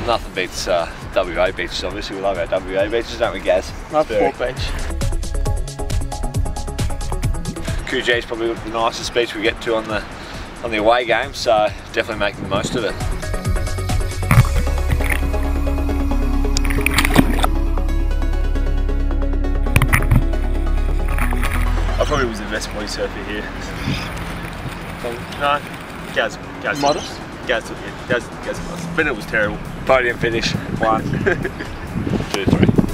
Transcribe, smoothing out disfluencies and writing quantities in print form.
nothing beats WA beaches, obviously. We love our WA beaches, don't we, Gaz? Love Port Beach. Coogee is probably the nicest beach we get to on the away game, so definitely making the most of it. I probably was the best body surfer here. No, Gaz. Modest? Gaz was. Bennett was terrible. Podium finish, 1, 2, 3.